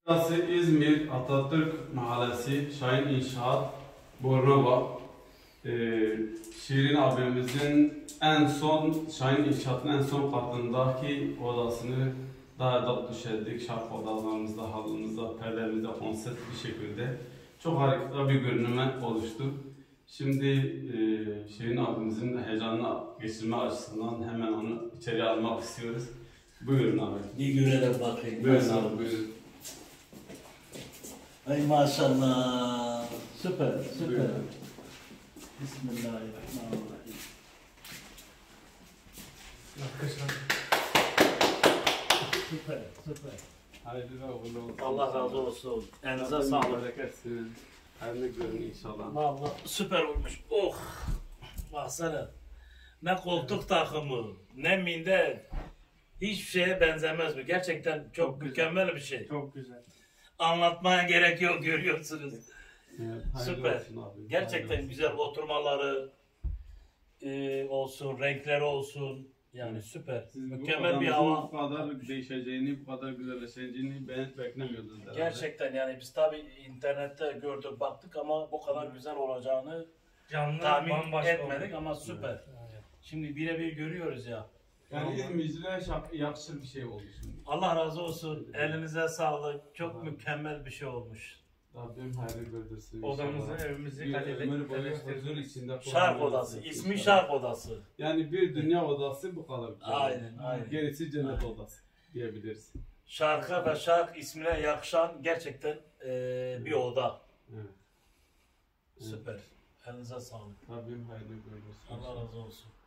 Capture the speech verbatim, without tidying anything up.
Burası İzmir Atatürk Mahallesi Şahin İnşaat Bornova. Ee, Şirin abimizin en son Şahin İnşaat'ın en son katındaki odasını daha da döşedik. Şark odalarımızda, halımızda, perdemizde konsept bir şekilde. Çok harika bir görünüme oluştu. Şimdi e, Şirin abimizin heyecanını geçirme açısından hemen onu içeri almak istiyoruz. Buyurun abi. Bir görelim bakayım. Buyurun abi, buyurun. Ay maşallah. Süper, süper. Buyurun. Bismillahirrahmanirrahim. Süper, süper. Hayırlı uğurlu olsun. Allah razı olsun. Elinize sağlık. Bereketsin. Hayırlı görün inşallah. Vallahi süper olmuş. Oh! Baksana. Ne koltuk takımı, ne minder. Hiçbir şeye benzemez mi? Gerçekten çok, Çok mükemmel bir şey. Çok güzel. Anlatmaya gerek yok, görüyorsunuz. Evet, hayırlı Süper. olsun abi. Gerçekten Hayırlı güzel oturmaları e, olsun, renkleri olsun. Yani süper. Siz bu Mükemmel bir odamızın hava. Bu kadar değişeceğini, bu kadar güzelleşeceğini ben beklemiyordum. herhalde. Gerçekten yani biz tabi internette gördük, baktık ama bu kadar güzel olacağını Canlı tahmin bambaşka etmedik oldu. ama süper. Şimdi birebir görüyoruz ya. Yani İzmircilere şak- yakışır bir şey oldu şimdi. Allah razı olsun. Elinize sağlık. Çok mükemmel bir şey olmuş. Rabbim hayırlı gördürsün. Odamızı, inşallah. evimizi Bir kaliteli ömür boyu kaliteleştirdik. huzur içinde Şark kullanmayı odası. nasip İsmi inşallah. Şark odası. Yani bir dünya odası bu kadar. güzel. Aynen, aynen. Gerisi cennet Aynen. odası diyebiliriz. Şarka ve şark ismine yakışan gerçekten eee, bir oda. Evet. Süper. Elinize sağlık. Rabbim hayırlı gördürsün. Allah razı olsun.